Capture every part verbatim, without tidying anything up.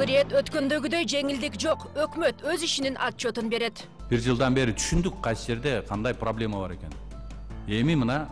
Мамурият өткөндөгүдөй жеңилдик жок. Өкмөт өз ишинин отчетун берет. Бир жылдан бери түшүндүк кайсы жерде кандай проблема бар экен. Эми мына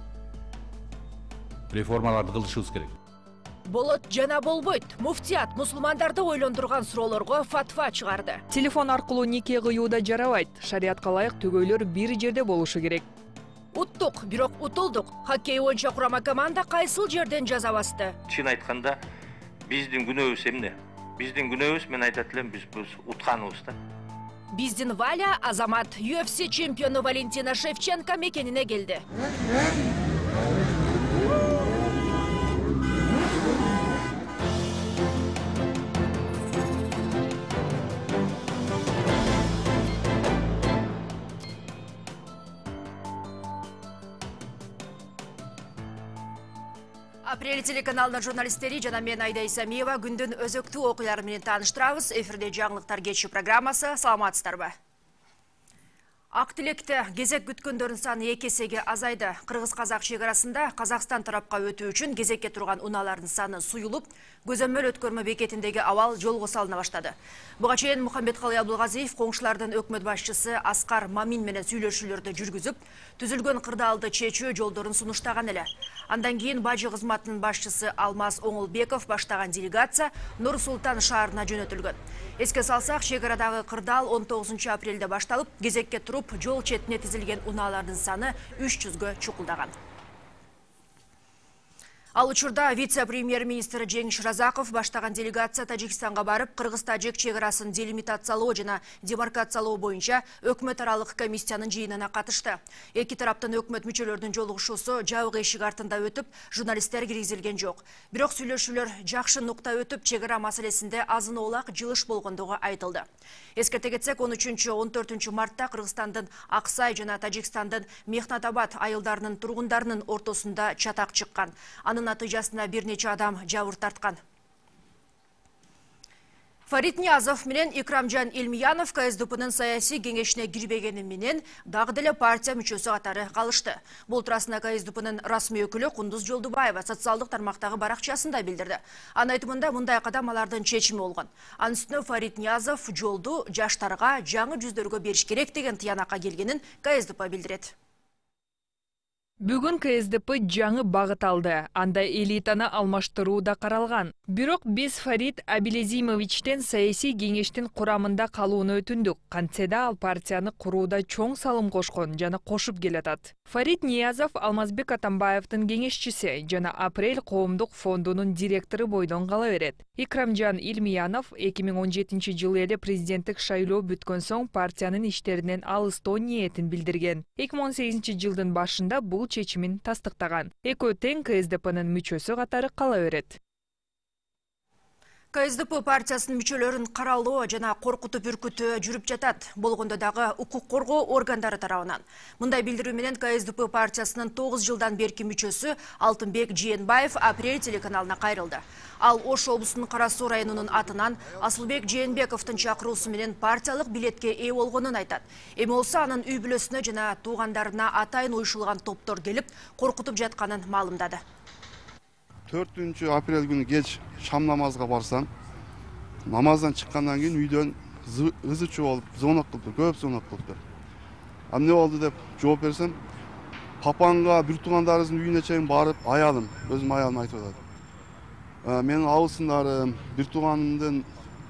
реформаларды кылышыбыз керек. Болот жана болбойт. Муфтият мусулмандарды ойлондурган суроолорго фатва чыгарды. Телефон аркылуу нике кыюуда жарабайт. Шариатка ылайык төгөйлөр бир жерде болушу керек. Уттук, бирок утулдук. Хоккей боюнча курама команда кайсыл жерден жаза басты? Чын айтканда, биздин күнөөбүз эмне? Биздин күнөөбүз, мен айтат элем, биз утканыбыз да. Биздин Валя Азамат ю эф си чемпиону Валентина Шевченко мекенине келди. Апрель телеканалынын журналисттери жана мен Айда Исамиева күндүн өзөктүү окуялары менен тааныштырабыз. Эфирде жаңылыктар кечи программасы. Саламатсыздарбы? Ак тилекте кезек күткөндөрдүн саны эки эсеге азайды. Кыргыз-казак чек-арасында Казакстан тарапка өтүү үчүн кезекке турган унаалардын саны суюлуп, көзөмөл өткөрмө бекетиндеги абал жолго салына баштады. Буга чейин Мухаммедкалый Абдулгазиев коңшулардын өкмөт башчысы Аскар Мамин менен сүйлөшүүлөрдү жүргүзүп, түзүлгөн кырдаалды чечүү жолдорун сунуштаган эле. Андан кийин бажы кызматынын башчысы Алмаз Оңолбеков баштаган делегация Нур Султан шаарына жөнөтүлгөн. Эске салсак, чек-арадагы кырдаал он тогузунчу апрелде башталып, кезекке туруп жол четине тизилген унаалардын саны үч жүзгө чукулдаган. Ал учурда вице-премьер-министр Жеңиш Разаков баштаган делегация Тажикстанга барып, Кыргыз-Тажик чек-арасын делимитациялоо жана демаркациялоо боюнча өкмөт аралык комиссиянын жыйынына катышты. Эки тараптын өкмөт мүчөлөрүнүн жолугушуусу жабык эшик артында өтүп, журналисттер киргизилген жок. Бирок сүйлөшүүлөр жакшы нукта өтүп, чек-ара маселесинде азын-оолак жылыш болгондугу айтылды. Эскерте кетсек, он үчүнчү он төртүнчү мартта Кыргызстандын Аксай жана Тажикстандын Мехнатабад айылдарынын тургундарынын ортосунда чатак чыккан. Анын натыйжасында бир нече адам жабыр тарткан. Фарид Ниязов менен Икрамжан Илмиянов ка эс дэ пэ-нын саясий кеңешине кирбегени менен дагы деле партия мүчөсү катары калышты. Бул туурасында ка эс дэ пэ-нын расмий өкүлү Кундуз Жолдубаева социалдык тармактагы баракчасында билдирди. Анын айтымында мындай кадам алардын чечими болгон. Анын үстүнө Фарид Ниязов жолду жаштарга, жаңы жүздөргө бериш керек деген тыянакка келгенин ка эс дэ пэ билдирет. Бүгүн ка эс дэ пэ жаңы багыт алды. Анда элитаны алмаштыруу да каралган. Бирок биз Фарид Абилезимовичтен саясий кеңештин курамында калууну өтүндүк. Кантсе да ал партияны курууда чоң салым кошкон жана кошуп келатат. Фарид Ниязов Алмазбек Атамбаевдин кеңешчиси жана Апрель коомдук фондунун директору бойдон кала берет. Икрамжан Илмиянов эки миң он жетинчи жылы эле президенттик шайлоо бүткөн соң партиянын иштеринен алыстоо ниетин билдирген. эки миң он сегизинчи жылдын башында бул чечимин тастыктаган. Экөө тең ка эс дэ пэ-нын мүчөсү катары кала берет. ка эс дэ пэ партиясынын мүчөлөрүн каралоо жана коркутуп үркүтүү жүрүп жатат. Болгондо дагы укук коргоо органдары тарабынан. Мындай билдирүү менен ка эс дэ пэ партиясынын тогуз жылдан берки мүчөсү Алтынбек Жээнбаев Апрель телеканалына кайрылды. Ал Ош облусунун Кара Суу районунун атынан Асылбек Жээнбековдун чакыруусу менен партиялык билетке ээ болгонун айтат. Эми болсо анын үй бүлөсүнө жана туугандарына атайын уюшулган топтор келип, коркутуп жатканын маалымдады. төртүнчү апрель күнү кеч шам намазга барсам, намаздан чыккандан кийин үйдөн ызы чуу болуп, звонок кылды, көп звонок кылды. А эмне болду деп жооп берсем, папаңга бир туугандарыңыздын үйүнө чейин барып, аялым, өзүм аялым айтып атат. Менин абысындарым, бир тууганымдын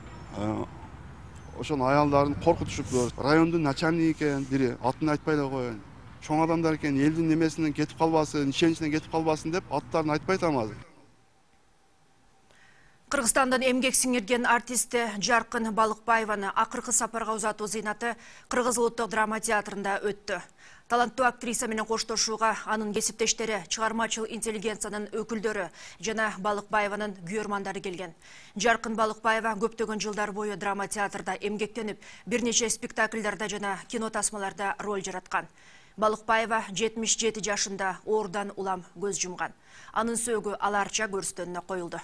ошонун аялдарын коркутушуп, райондун начальниги экен, бири атын айтпай эле коеюн. Чоң адамдар экен, элдин немесинен кетип калбасын, ишеничинен кетип калбасын деп аттарын айтпай атам азыр. Кыргызстандын эмгек сиңирген артисти Жаркын Балыкбаеваны акыркы сапарга узатуу зыйнаты Кыргыз улуттук драма театрында өттү. Таланттуу актриса менен коштошууга анын кесиптештери, чыгармачыл интеллигенциянын өкүлдөрү жана Балыкбаеванын күйөрмандары келген. Жаркын Балыкбаева көптөгөн жылдар бою драма театрда эмгектенип, бир нече спектакльдарда жана кино тасмаларда роль жараткан. Балыкбаева жетимиш жети жашында оорудан улам көз жумган. Анын сөөгү аларча көрсөтүүнүнө коюлду.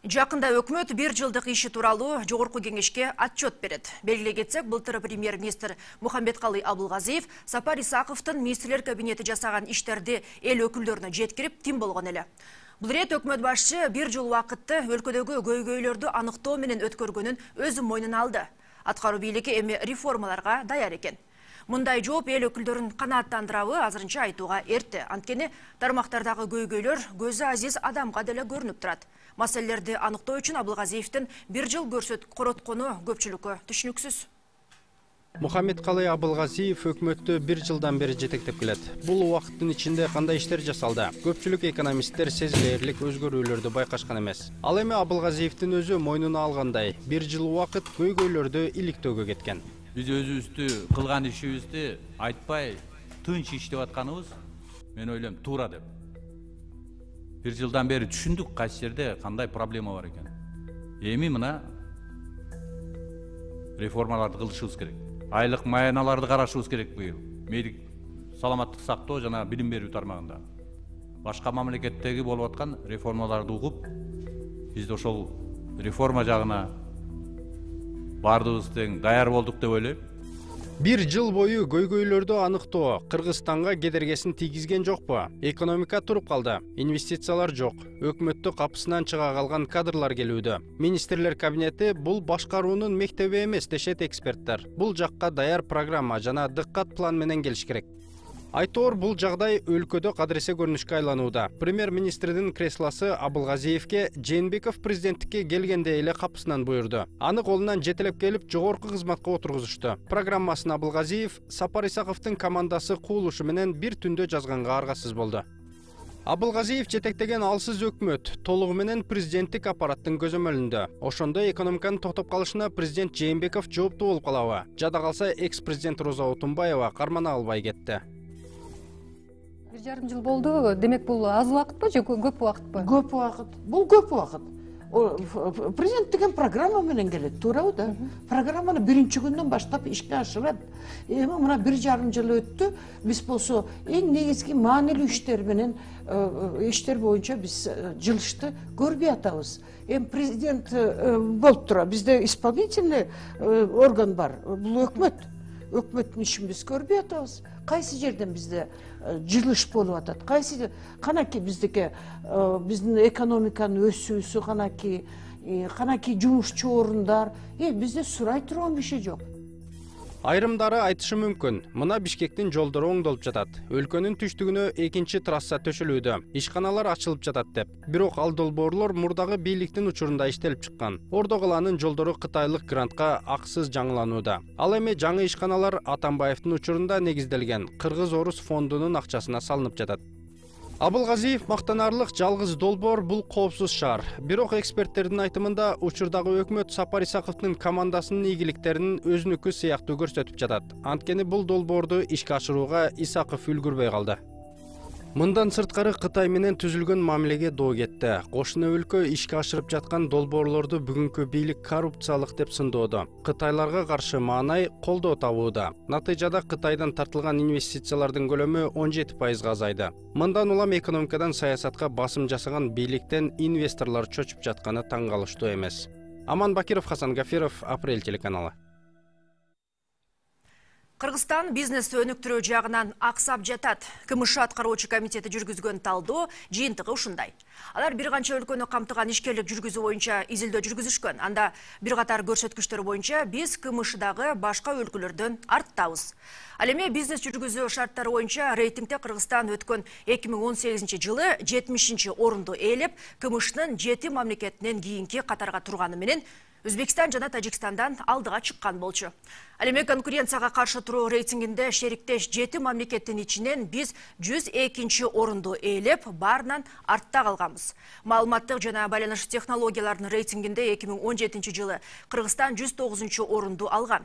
Жақында өкмөт бир жылдық иши тууралуу жогорку кеңешке отчет берет. Белгилей кетсек, былтыр премьер-министр Мухамбеткалый Абылгазиев Сапар Исаковдун министрлер кабинети жасаган иштерди эл өкүлдөрүнө жеткирип, тим болгон эле. Бул рет өкмөт башчы бир жыл убакытты өлкөдөгү көйгөйлөрдү аныктоо менен өткөргөнүн өзү мойнуна алды. Аткаруу бийлиги эми реформаларга даяр экен. Мындай жооп эл өкүлдөрүн канааттандырабы азырынча айтууга эрте. Анткени тармактардагы көйгөйлөр көзү азиз адамга деле көрүнүп турат. Маселелерди аныктоо үчүн Абылгазиевдин бир жыл көрсөт короткону көпчүлүккө түшүнүксүз. Мухамбеткалый Абылгазиев өкмөттү бир жылдан бери жетектеп келет. Бул убакыттын ичинде кандай иштер жасалды? Көпчүлүк экономисттер сезилерлик өзгөрүүлөрдү байкашкан эмес. Ал эми Абылгазиевдин өзү мойнуна алгандай, бир жыл убакыт көйгөйлөрдү иликтөөгө кеткен. Биз өзүбүздү кылган ишибизди айтпай тынч иштеп атканыбыз мен ойлойм туура деп. Бир жылдан бери түшүндүк кайсы жерде кандай проблема бар экен. Эми мына реформаларды кылышыбыз керек. Айлык маяналарды карашыбыз керек быйыл. Медик саламаттык сактоо жана билим берүү тармагында. Башка мамлекеттеги болуп аткан реформаларды угуп, биз да ошол реформа жагына бардыбыз тең даяр болдук деп ойлойм. Бир жыл бою көйгөйлөрдү аныктоо Кыргызстанга кедергесин тийгизген жокпу? Экономика туруп калды, инвестициялар жок, өкмөттү капысынан чыга калган кадрлар келүүдө. Министрлер кабинети бул башкаруунун мектеби эмес дешет эксперттер. Бул жакка даяр программа жана дыккат план менен келиш керек. Айтор бул жагдай өлкөдө кадыресе көрүнүшкө айланууда. Премьер-министрдин креслосы Абылгазиевке Жээнбеков президенттикке келгенде эле капысынан буйрду. Аны колунан жетелеп келип жогорку кызматка отургузушту. Программасын Абылгазиев Сапар Исаковдун командасы куулушу менен бир түндө жазганга аргасыз болду. Абылгазиев жетектеген алсыз өкмөт толугу менен президенттик аппараттын көзөмөлүндө. Ошондо экономиканын токтоп калышына президент Жээнбеков жооптуу болуп калабы? Жада калса экс-президент Роза Отунбаева кармана албай кетти. Бир жарым жыл болду. Демек бул аз убакытпы же көп убакытпы? Көп убакыт. Бул көп убакыт. Президент деген программа менен келет, туурабы да? Программаны биринчи күндөн баштап ишке ашырат. Эми мына бир жарым жыл өттү. Биз болсо эң негизги маанилүү иштер менен иштер боюнча биз жылышты көрбөй атабыз. Эми президент болуп тура, бизде исполнительный орган бар. Бул өкмөт. Өкмөттүн ишин биз көрбөй атабыз. Кайсы жерден бизде жылыш болуп атат? Кайсы канаки биздеке биздин экономиканын өсүүсү канаки, канаки жумушчу орундар, э бизде сурай турган киши жок. Айрымдары айтышы мүмкүн. Мына Бишкектин жолдору оңдолуп жатат. Өлкөнүн түштүгүнө экинчи трасса төшөлүүдө. Ишканалар ачылып жатат деп. Бирок ал долбоорлор мурдагы бийликтин учурунда иштелип чыккан. Ордо калаанын жолдору кытайлык грантка аксыз жаңыланууда. Ал эми жаңы ишканалар Атамбаевдин учурунда негизделген Кыргыз-Орус фондунун акчасына салынып жатат. Абылгазиев мактанарлык жалгыз долбоор бул коопсуз шаар. Бирок эксперттердин айтымында учурдагы өкмөт Сапар Исаковдун командасынын ийгиликтерин өзүнүкү сыяктуу көрсөтүп жатат. Анткени бул долбоорду ишке ашырууга Исаков үлгүрбөй калды. Мындан сырткары Кытай менен түзүлгөн мамилеге доо кетти. Кошуна өлкө ишке ашырып жаткан долбоорлорду бүгүнкү бийлик коррупциялык деп сындоодо. Кытайларга каршы маанай колдоо табууда. Натыйжада Кытайдан тартылган инвестициялардын көлөмү он жети пайызга азайды. Мындан улам экономикадан саясатка басым жасаган бийликтен инвесторлор чочуп жатканы таң калыштуу эмес. Аман Бакиров, Хасан Гафиров, Апрель телеканалы. Кыргызстан бизнести өнүктүрүү жагынан аксап жатат. КМШ аткаруучу комитети жүргүзгөн талдоо жыйынтыгы ушундай. Алар бир канча өлкөнү камтыган ишкерлик жүргүзүү боюнча изилдөө жүргүзүшкөн. Анда бир катар көрсөткүчтөр боюнча биз КМШдагы башка өлкөлөрдөн арттабыз. Ал эми бизнес жүргүзүү шарттары боюнча рейтингде Кыргызстан өткөн эки миң он сегизинчи жылы жетимишинчи орунду ээлеп, КМШнын жети мамлекетинен кийинки катарга турганы менен Өзбекстан жана Тажикстандан алдыга чыккан болчу. Ал эми конкуренцияга каршы туруу рейтингинде шериктеш жети мамлекеттин ичинен биз жүз экинчи орунду ээлеп, баарынан артта калганбыз. Маалыматтык жана байланыш технологияларынын рейтингинде эки миң он жетинчи жылы Кыргызстан жүз тогузунчу орунду алган.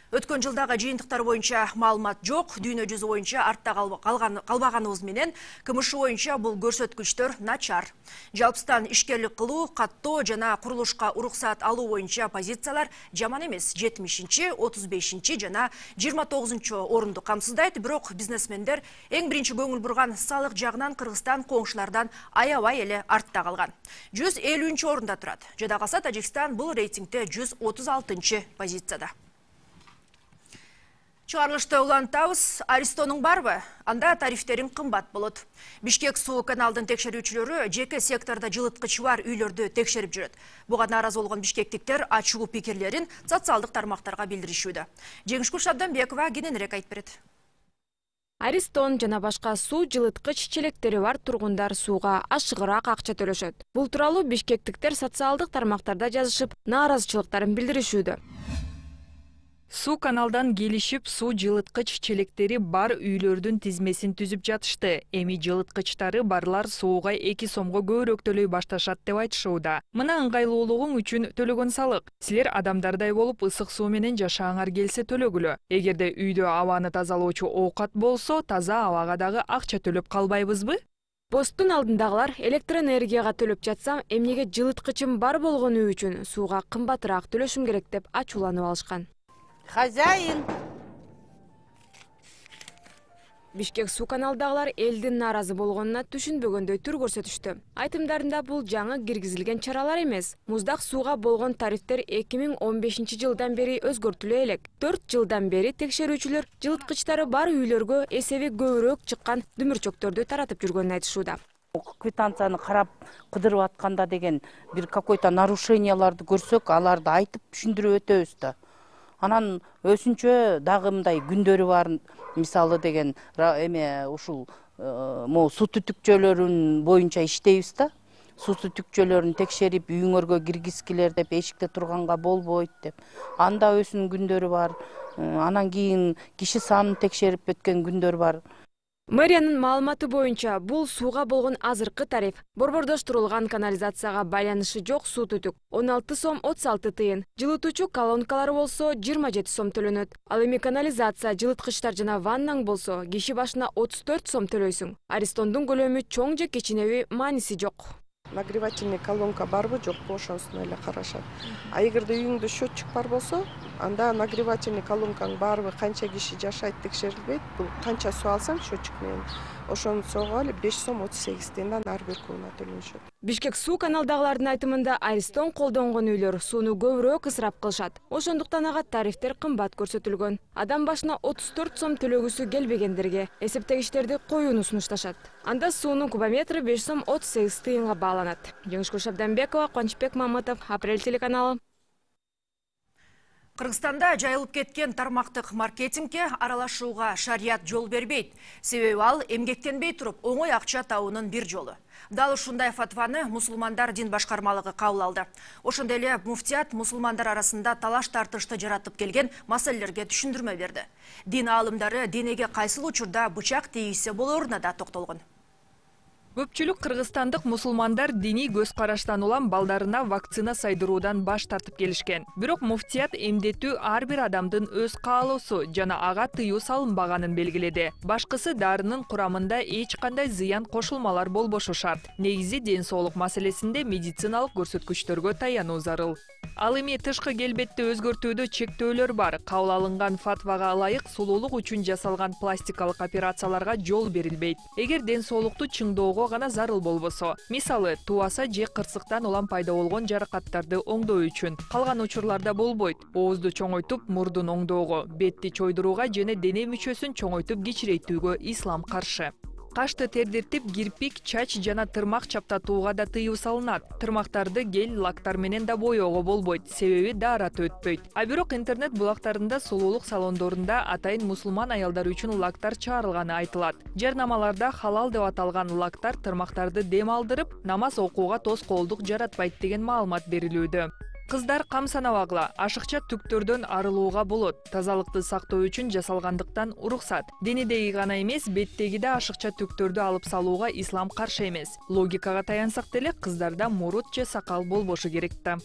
Өткөн жылдагы жыйынтыктар боюнча маалымат жок, дүйнө жүзү боюнча артта калбаганыбыз менен К М Ш боюнча бул көрсөткүчтөр начар. Жалпыстан ишкерлик кылуу, каттоо жана курулушка уруксаат алуу боюнча позициялар жаман эмес. жетимишинчи, отуз бешинчи жана жыйырма тогузунчу орунду камсыздайт, бирок бизнесмендер эң биринчи көңүл бурган салык жагынан Кыргызстан коңшулардан аябай эле артта калган. жүз элүүнчү орунда турат. Жада калса Тажикстан бул рейтингде жүз отуз алтынчы позицияда. Чыгарылышты улантабыз, Аристонуң барбы? Анда тарифтерин кымбат болот. Бишкек суу каналдын текшерүүчүлөрү жеке секторда жылыткычы бар үйлөрдү текшерип жүрөт. Буга нааразы болгон бишкектиктер ачуу пикирлерин социалдык тармактарга билдиришүүдө. Жеңишкүл Шабданбекова кененирээк айтып берет. Аристон жана башка суу жылыткыч челектери бар тургундар сууга ашыгыраак акча төлөшөт. Бул тууралуу бишкектиктер социалдык тармактарда жазышып, нааразычылыктарын билдиришүүдө. Суу каналдан келишип, суу жылыткыч челектери бар үйлөрдүн тизмесин түзүп жатышты. Эми жылыткычтары барлар сууга эки сомго көбүрөөк төлөй башташат деп айтышууда. Мына ыңгайлуулугуң үчүн төлөгөн салык. Силер адамдардай болуп ысык суу менен жашааңар келсе төлөгүлө. Эгерде үйдө абаны тазалоочу оокат болсо, таза абага дагы акча төлөп калбайбызбы? Посттун алдындагылар электроэнергияга төлөп жатсам, эмнеге жылыткычым бар болгону үчүн сууга кымбатыраак төлөшүм керек деп ачууланып алышкан. Хозяин. Бишкек суу каналдагылар элдин нааразы болгонуна түшүнбөгөндөй тур көрсөтүштү. Айтымдарында бул жаңы киргизилген чаралар эмес. Муздак сууга болгон тарифтер эки миң он бешинчи жылдан бери өзгөртүлө элек. төрт жылдан бери текшерүүчүлөр жылыткычтары бар үйлөргө эсеби көбүрөөк чыккан дүмүрчөктөрдү таратып жүргөнүн айтышууда. Квитанцияны карап кыдырып атканда деген бир какой-то нарушенияларды көрсөк, аларды айтып түшүндүрүп өтөбүз да. Анан өсүнчө дагы мындай күндөрү бар, мисалы деген эме ушул могу суу түтүкчөлөрүн боюнча иштейбиз да. Суу түтүкчөлөрүн текшерип, үйүңөргө киргизгилер деп, эшикте турганга болбойт деп. Анда өсүн күндөрү бар. Анан кийин киши санын текшерип өткөн күндөр бар. Мэриянын маалыматы боюнча бул сууга болгон азыркы тариф борбордоштурулган канализацияга байланышы жок суу түтүк он алты сом отуз алты тыйын, жылытуучу колонкалары болсо жыйырма жети сом төлөнөт. Ал эми канализация, жылыткычтар жана ваннаң болсо киши башына отуз төрт сом төлөйсүң. Аристондун көлөмү чоң же кичинеби мааниси жок. Нагревательный колонка барбы жокпу ошонусун эле карашат. А эгерде үйүңдө счетчик бар болсо, анда нагревательный колонкаң барбы, канча киши жашайт текшерилбейт. Бул канча суу алсаң счетчик менен ошону соого алып беш сом отуз сегиз тыйындан ар бир кубуна төлөнүшөт. Бишкек суу каналдагылардын айтымында Аристон колдонгон үйлөр сууну көбүрөөк ысырап кылышат. Ошондуктан ага тарифтер кымбат көрсөтүлгөн. Адам башына отуз төрт сом төлөгүсү келбегендерге эсептегичтерди коюуну сунушташат. Анда суунун кубометри беш сом отуз сегиз тыйынга бааланат. Жеңишкүл Шабданбекова, Кубанычбек Мамытов, Апрель телеканалы. Кыргызстанда жайылып кеткен тармактык маркетингке аралашууга шарият жол бербейт. Себеби ал эмгектенбей туруп оңой акча табуунун бир жолу. Дал ушундай фатваны мусулмандар дин башкармалыгы кабыл алды. Ошондой эле муфтият мусулмандар арасында талаш тартышты жаратып келген маселелерге түшүндүрмө берди. Дин аалымдары денеге кайсыл учурда бычак тийсе болоруна да токтолгон. Көпчүлүк кыргызстандык мусулмандар диний көз караштан улам балдарына вакцина сайдыруудан баш тартып келишкен. Бирок муфтият эмдетүү ар бир адамдын өз каалоосу жана ага тыюу салынбаганын белгиледи. Башкысы дарынын курамында эч кандай зыян кошулмалар болбошу шарт. Негизи ден соолук маселесинде медициналык көрсөткүчтөргө таянуу зарыл. Ал эми тышкы келбетти өзгөртүүдө чектөөлөр бар. Кабыл алынган фатвага ылайык сулуулук үчүн жасалган пластикалык операцияларга жол берилбейт. Эгер ден соолукту чыңдоого гана зарыл болбосо, мисалы туаса же кырсыктан улам пайда болгон жаракаттарды оңдоо үчүн. Калган учурларда болбойт. Оозду чоңойтуп, мурдун оңдоого, бетти чойдурууга жана дене мүчөсүн чоңойтуп кичирейтүүгө ислам каршы. Кашты тердиртип, кирпик, чач жана тырмак чаптатууга да тыюу салынат. Тырмактарды гель, лактар менен да боёого болбойт, себеби даараты өтпөйт. А бирок интернет булактарында, сулуулук салондорунда атайын мусулман аялдар үчүн лактар чыгарылганы айтылат. Жарнамаларда халал деп аталган лактар тырмактарды дем алдырып, намаз окууга тоскоолдук жаратпайт деген маалымат берилүүдө. Кыздар кам санабагыла, ашыкча түктөрдөн арылууга болот. Тазалыкты сактоо үчүн жасалгандыктан уруксат. Денедеги гана эмес, беттеги да ашыкча түктөрдү алып салууга ислам каршы эмес. Логикага таянсак деле, кыздарда мурут же сакал болбошу керек да.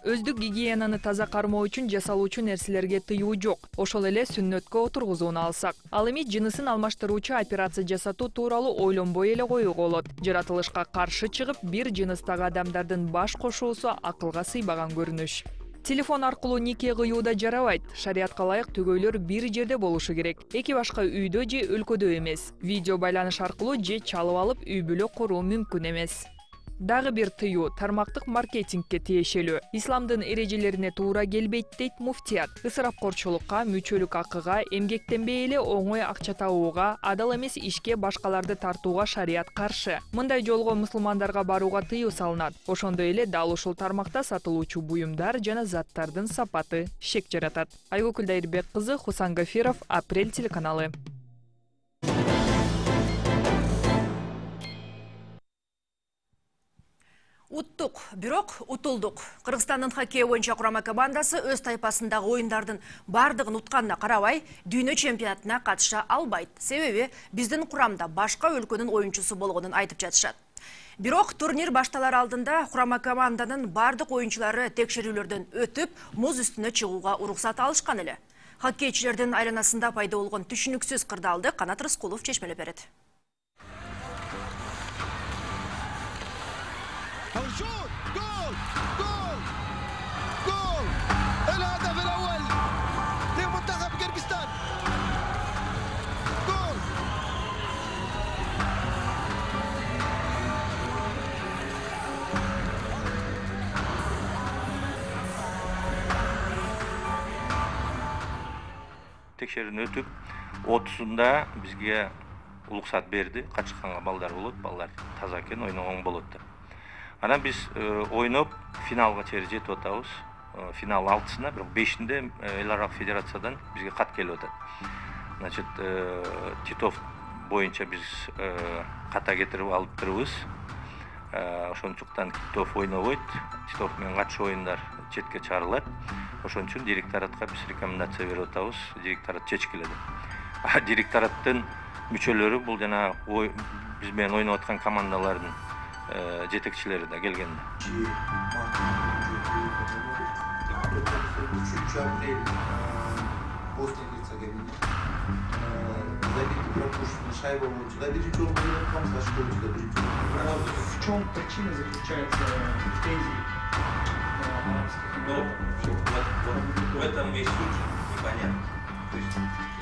Өздүк гигиенаны таза кармоо үчүн жасалуучу нерселерге тыюу жок. Ошол эле сүннөткө отургузууну алсак. Ал эми жынысын алмаштыруучу операция жасатуу тууралуу ойлонбой эле коюуга болот. Жаратылышка каршы чыгып, бир жыныстагы адамдардын баш кошуусу акылга сыйбаган көрүнүш. Телефон аркылуу нике кыюуда жарабайт. Шариатка ылайык төгөйлөр бир жерде болушу керек. Эки башка үйдө же өлкөдө эмес. Видео байланыш аркылуу же чалып алып үй бүлө куруу мүмкүн эмес. Дагы бир тыюу тармактык маркетингке тиешелүү. Исламдын эрежелерине туура келбейт дейт муфтият. Ысырапкорчулукка, мүчөлүк акыга, эмгектенбей эле оңой акча табууга, адал эмес ишке башкаларды тартууга шарият каршы. Мындай жолго мусулмандарга барууга тыюу салынат. Ошондой эле дал ушул тармакта сатылуучу буюмдар жана заттардын сапаты шек жаратат. Айгүл Дайырбек кызы, Хусан Гафиров, Апрель телеканалы. Уттук, бирок утулдук. Кыргызстандын хоккей боюнча курама командасы өз тайпасындагы оюндардын бардыгын утканына карабай, дүйнө чемпионатына катыша албайт. Себеби биздин курамда башка өлкөнүн оюнчусу болгонун айтып жатышат. Бирок турнир башталар алдында курама команданын бардык оюнчулары текшерүүлөрдөн өтүп, муз үстүнө чыгууга уруксат алышкан эле. Хоккейчилердин айланасында пайда болгон түшүнүксүз кырдаалды Канат Рыскулов чечмелеп берет. الشوط جول جول جول الهدف الاول لمنتخب كيرغستان جول текшерүүнү өтүп отузунда бизге уруксат берди. Качканга балдар болот, балдар таза экен, ойногон болот деп. Анан биз ойноп финалга чейин жетип атабыз. Финал алтысына, бирок бешинде эл аралык федерациядан бизге кат келип атат. Значит, Титов боюнча биз ката кетирип алып турбуз. Ошончуктан Титов ойнобойт. Титов менен катчу оюндар четке чыгарылат. Ошон үчүн директоратка биз рекомендация берип атабыз. Директорат чечкиледи. А директораттын мүчөлөрү бул жана биз менен ойноп аткан командалардын жетекчилери да келгенде. Üçüncü April Bosna geldi. Забили пропущенный шайбу получили. Да, birinci olmadı yapmamız başka oyuncuda birinci olmadı. В чем причина заключается в тезисе? Ну, в этом весь случай непонятно. То есть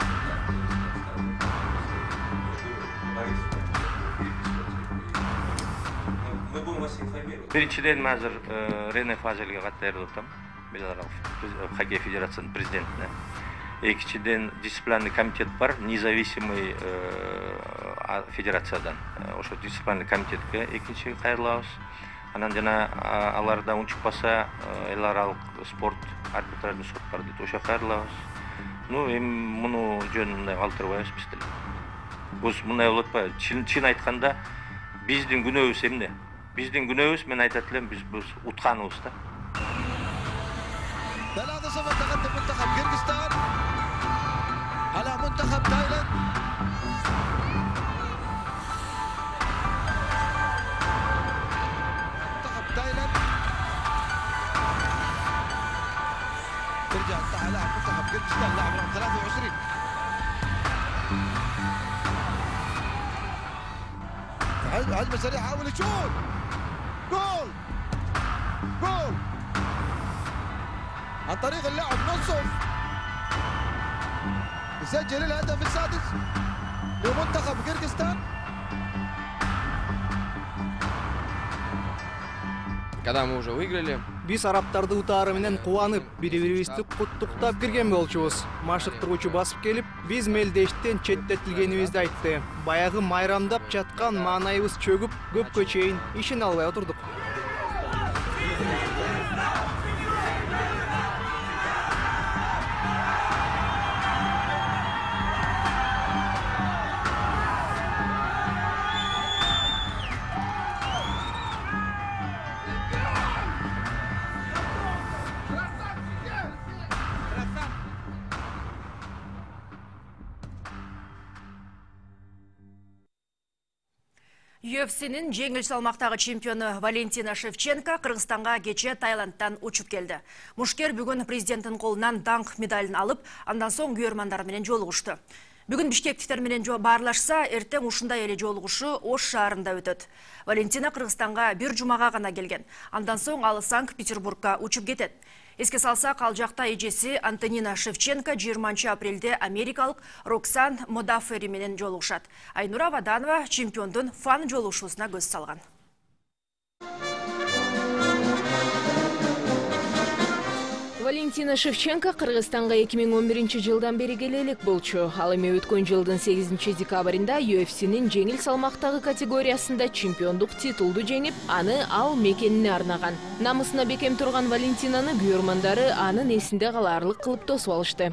мы будем вас информировать. Биринчиден азыр Рене Фазелге кат даярдап атам. Хоккей федерациясынын президентине. Экинчиден дисциплинарный комитет бар, независимый федерациядан. Ошо дисциплинарный комитетке экинчи кайрылабыз. Анан жана аларда унчукпаса эл аралык спорт арбитражный сот бар дейт. Ошо кайрылабыз. Ну, эми муну жөн мындай калтырбайбыз биз деле. Бул мындай болот атпайбы? Чын айтканда биздин күнөөбүз эмне? Биздин күнөөбүз, мен айтат элем, биз биз утканыбыз да. ثلاثة صفر تقدم منتخب كيرغستان على منتخب تايلاند. منتخب تايلاند ترجع على لاعب منتخب كيرغستان لاعب رقم ثلاثة وعشرين. هجمة سريعة حاول يشوط. جول جول عن طريق اللاعب نصف يسجل الهدف السادس لمنتخب كيرغستان. Когда мы уже выиграли, биз араптарды утаары менен кубанып, бири-бирибизди куттуктап кирген болчубуз. Машыктыруучу басып келип, биз мелдештен четтетилгенибизди айтты. Баягы майрамдап жаткан маанайыбыз чөгүп, көпкө чейин ишене албай отурдук. ю эф си-нин жеңіл салмақтағы чемпионы Валентина Шевченко Қырғызстанға кече Таиландтан учуп келді. Мушкер бүгін президенттің қолынан даңқ медалін алып, андан соң күйөрмандарменен жолугушты. Бүгін бишкектиктерменен барлашса, эртең ушундай эле жолугушу Ош шаарында өтөт. Валентина Кыргызстанга бир жумага гана келген. Андан соң ал Санкт-Петербургка учуп кетет. Эске салсак, ал жакта эжеси Антонина Шевченко жыйырманчы апрелде америкалык Роксан Модаффери менен жолугушат. Айнура Ваданова чемпиондун фан жолугушуусуна көз салган. Валентина Шевченко Кыргызстанга эки миң он биринчи жылдан бери келелек болчу. Ал эми өткөн жылдын сегизинчи декабрында ю эф си-нин жеңил салмактагы категориясында чемпиондук титулду жеңип, аны ал мекенине арнаган. Намысына бекем турган Валентинаны күйөрмандары анын эсинде калаарлык кылып тосуп алышты.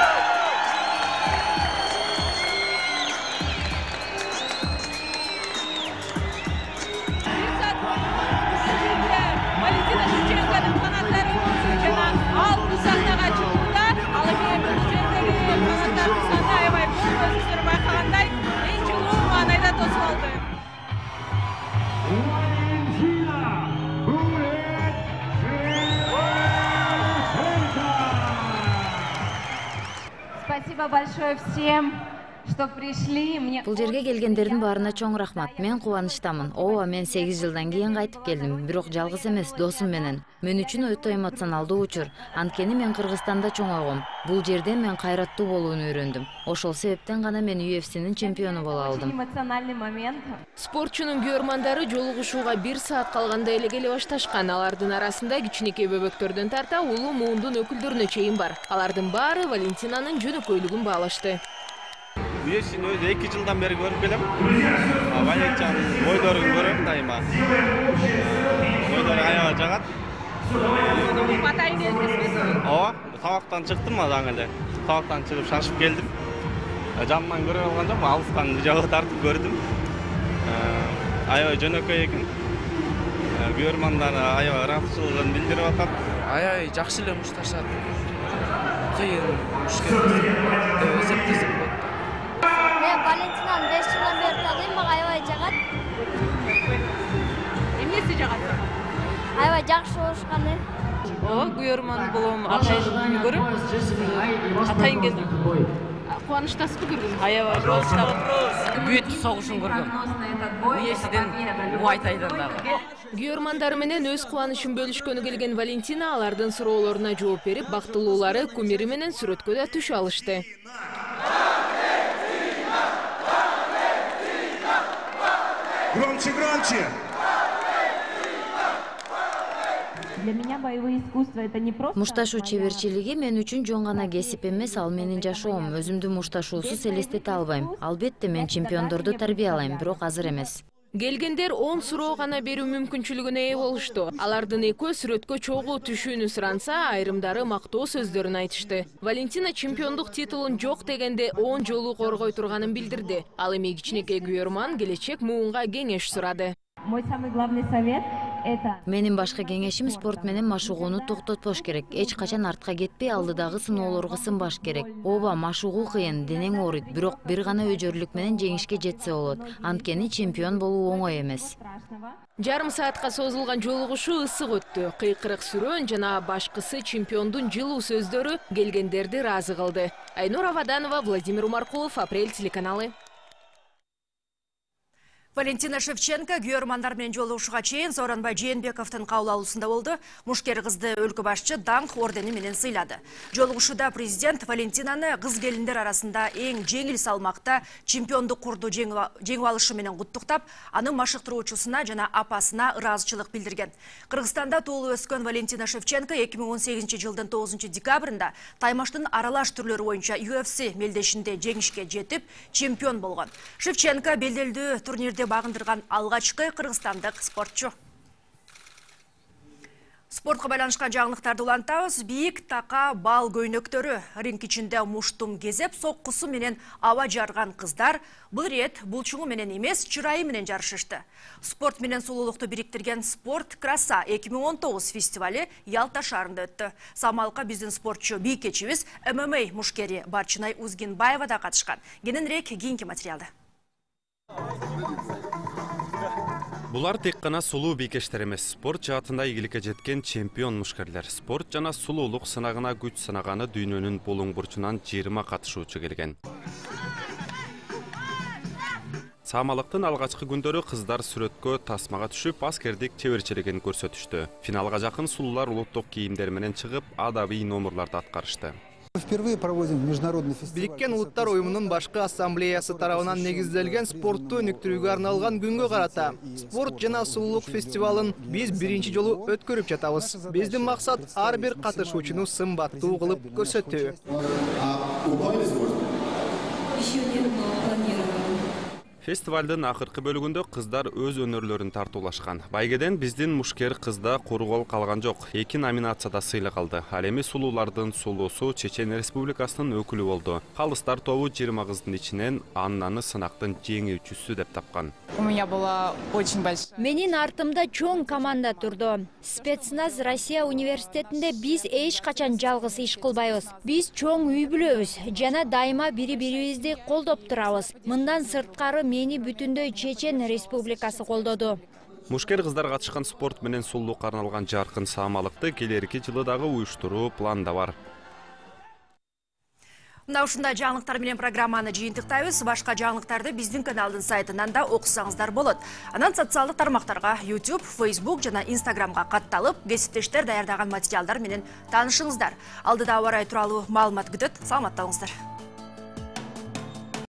Спасибо большое всем, что пришли. Бул жерге келгендердин баарына чоң рахмат. Мен кубанычтамын. Ооба, мен сегиз жылдан кийин кайтып келдим. Бирок жалгыз эмес, досум менен. Мен үчүн өтө эмоционалдуу учур. Анткени мен Кыргызстанда чоңойгом. Бул жерде мен кайраттуу болууну үйрөндүм. Ошол себептен гана мен ю эф си-нин чемпиону боло алдым. Эмоциональный момент. Спортчунун күйөрмандары жолугушууга бир саат калганда эле келе башташкан. Алардын арасында кичинекей бөбөктөрдөн тарта улуу муундун өкүлдөрүнө чейин бар. Алардын баары Валентинанын жөнөкөйлүгүн баалашты. ю эф си-ни өзү эки жылдан бери көрүп келем. Валентинанын бойдорун көрөм дайыма. Бойдору аябай жагат. Атайын келдиңизби? Ооба, табактан чыктым азан эле. Табактан чыгып шашып келдим. Жаман көрө алган жок, алыстан жагы тартып көрдүм. Аябай жөнөкөй экен. Күйөрмандар аябай ыраазычылыгын билдирип атат. Аябай жакшы эле мушташат. Кыйын мушкер деп эсептесем болот. Мен Валентинаны беш жылдан бери таанıyım, мага аябай жагат. Эмнеси жагат? Аябай жакшы болушканы. Ооба, күйөрман болом, атайын көрүп, атайын келдим. Кубанычтасызбы көргөнгө? Аябай кубанычтамын. Бүт согушун көргөм. ю эф си-ден Уайтайдан дагы. Күйөрмандары менен өз кубанычын бөлүшкөнү келген Валентина алардын суроолоруна жооп берип, бактылуулары кумири менен сүрөткө да түшө алышты. Громче, громче! Для меня боевые искусства это не просто. Мушташуу чеберчилиги мен үчүн жөн гана кесип эмес, ал менин жашоом. Өзүмдү мушташуусуз элестете албайм. Албетте мен чемпиондорду тарбиялайм, бирок азыр эмес. Келгендер он суроо гана берүү мүмкүнчүлүгүнө ээ болушту. Алардын экөө сүрөткө чогуу түшүүнү суранса, айрымдары мактоо сөздөрүн айтышты. Валентина чемпиондук титулун жок дегенде он жолу коргой турганын билдирди. Ал эми кичинекей күйөрман келечек муунга кеңеш сурады. Мой самый главный совет это. Менин башкы кеңешим спорт менен машыгууну токтотпош керек. Эч качан артка кетпей, алдыдагы сыноолорго сынбаш керек. Ооба, машыгуу кыйын, денең ооруйт, бирок бир гана өжөрлүк менен жеңишке жетсе болот. Анткени чемпион болуу оңой эмес. Жарым саатка созулган жолугушуу ысык өттү. Кыйкырык сүрөөн жана башкысы чемпиондун жылуу сөздөрү келгендерди ыраазы кылды. Айнура Ваданова, Владимир Умаркулов, Апрель телеканалы. Валентина Шевченко күйөрмандар менен жолугушууга чейин Сооронбай Жээнбековдун кабыл алуусунда болду. Мушкер кызды өлкө башчы даңк ордени менен сыйлады. Жолугушууда президент Валентинаны кыз келиндер арасында эң жеңил салмакта чемпиондук курду жеңип алышы менен куттуктап, анын машыктыруучусуна жана апасына ыраазычылык билдирген. Кыргызстанда туулуп өскөн Валентина Шевченко эки миң он сегизинчи жылдын тогузунчу декабрында таймаштын аралаш түрлөрү боюнча ю эф си мелдешинде жеңишке жетип, чемпион болгон. Шевченко белделдүү турнирде багындырган алгачкы кыргызстандык спортчу. Спортқа байланышқан жаңылықтарды улантабыз. Бийик така бал көйнөктөрү ринг ичинде муштум кезеп, соккусу менен аба жарган кыздар бул рет булчуңу менен эмес, чырайы менен жарышышты. Спорт менен сулуулукту бириктирген Спорт Краса эки миң он тогуз фестивали Ялта шаарында өттү. Самалка биздин спортчу бийкечибиз эм эм а мушкери Барчынай Узгинбаева да катышкан. Кененирээк кийинки материалда. Булар тек қана сулуу бейкештер эмес, спорт жаатында ийгиликке жеткен чемпион мушкерлер. Спорт жана сулуулук сынагына күч сынаганы дүйнөнүн булуң бурчунан жыйырма катышуучу келген. Самалыктын алгачкы күндөрү кыздар сүрөткө тасмага түшүп, аскердик чеберчилигин көрсөтүштү. Финалга жакын сулуулар улуттук кийимдер менен чыгып, адабий номурларды аткарышты. Бириккен Улуттар уюмунун башкы ассамблеясы тарабынан негизделген спортту өнүктүрүүгө арналган күнгө карата спорт жана сулуулук фестивалын биз биринчи жолу өткөрүп жатабыз. Биздин максат ар бир катышуучуну сымбаттуу кылып көрсөтүү. Фестивалдын акыркы бөлүгүндө кыздар өз өнөрлөрүн тартуулашкан. Байгеден биздин мушкер кызда кургол калган жок. Эки номинацияда сыйлык алды. Ал эми сулуулардын сулуусу Чечен Республикасынын өкүлү болду. Калыстар тобу жыйырма кыздын ичинен Аннаны сынактын жеңүүчүсү деп тапкан. Менин артымда чоң команда турду. Спецназ Россия университетинде биз эч качан жалгыз иш кылбайбыз. Биз чоң үй бүлөбүз жана дайыма бири-бирибизди колдоп турабыз. Мындан сырткары мени бүтүндөй Чечен Республикасы колдоду. Мушкер кыздар катышкан спорт менен сулуулукка арналган жаркын саамалыкты келерки жылы дагы уюштуруу планда бар. Мына ушундай жаңылыктар менен программаны жыйынтыктайбыз. Башка жаңылыктарды биздин каналдын сайтынан да окусаңыздар болот. Анан социалдык тармактарга YouTube, Facebook жана Instagramга катталып, кесиптештер даярдаган материалдар менен таанышыңыздар. Алдыда ауа райы тууралуу маалымат күтөт. Саламатта болуңуздар.